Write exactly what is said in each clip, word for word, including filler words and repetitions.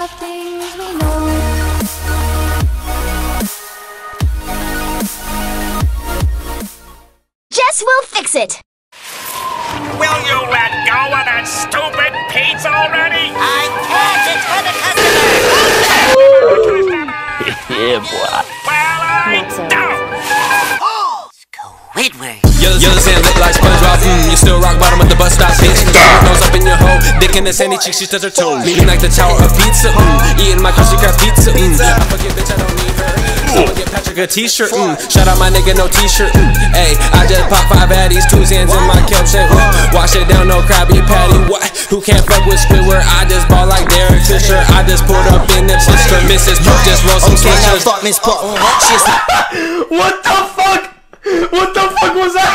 the things we know. Jess will fix it. Will you let go of that stupid pizza already? I can't, it's for the customer! Yeah, boy. Well, I don't! Squidward. Yellow sand lit like SpongeBob. Mm, you still rock bottom at the bus stop, bitch. Nose up in your hole, dick in the sandy cheek, she touch her toes. Leaning like the tower of pizza. Mm, eating my crusty crab pizza. Mm, I forget, bitch, I don't need her. Someone get Patrick a t-shirt. Mm, shout out my nigga, no t-shirt. Mm, hey, I just pop five addies, two hands in my kelp shape. Mm, wash it down, no Krabby Patty. What? Who can't fuck with Squidward? I just ball like Derek Fisher. I just pulled up in the Fisker. Missus Puff just roll some Skechers. Fuck Miss Puff. She's What the fuck? What the fuck was that?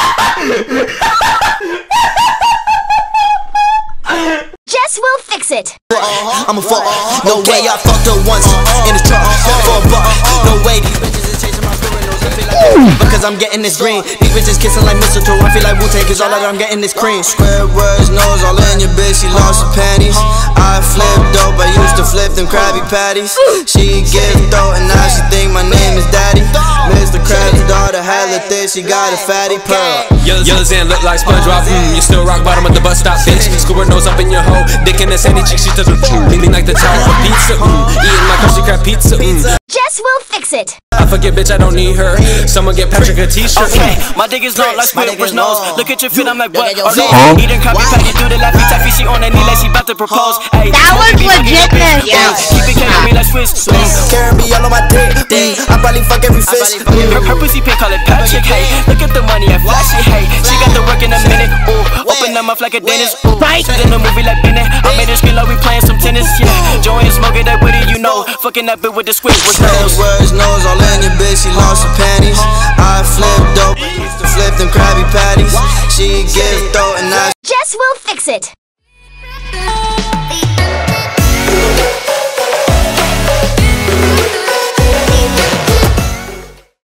Jess will fix it. I'm a fuck. No way, I fucked her once in the truck for a buck. No way, these bitches is chasing my spirit. Knows I feel like because I'm getting this green. These bitches kissing like mistletoe. I feel like Wu-Tang cause all that I'm getting this cream. Squidward's nose all in your bitch. She lost her panties. I flip dope. I used to flip them Krabby Patties. She give dope and now she think my name is Daddy. Mister Krabs' daughter hella thick. She got a fatty pearl. Yellow sand look like SpongeBob. Mm, you still rock bottom at the bus stop, bitch. Squidward nose up in your hole, dick in the sandy cheek, she touch her toes. Leaning like the tower of pizza. Mm, eating my crusty crab pizza. Mm. Jess will fix it. I forget, bitch, I don't need her. Someone get Patrick a t-shirt. Okay, my dick is long like Squidward's nose. Look at your fit, I'm like, what? Oh, no. Eating Krabby Patty, do the laffy taffy. She on her knee like she about to propose. Ay, that was legitness. Yeah, keep it carrying me like Swiss. Carrying me all on my dick. I probably fuck every fish. Her, her pussy pink, call it Patrick. Hey, look at the money, I flash it. Hey, she got the work in a minute. Ooh, open them up like a dentist. Ooh, shit in a movie like Bennett. I made her scream like we playing some tennis. Yeah, join and smoking that with it, you know. Fucking that bit with the Squidward's nose. Squidward's nose all in your bitch. She lost her panties. I flip dope. I used to flip them Krabby Patties. She give dope and I. Jess will fix it.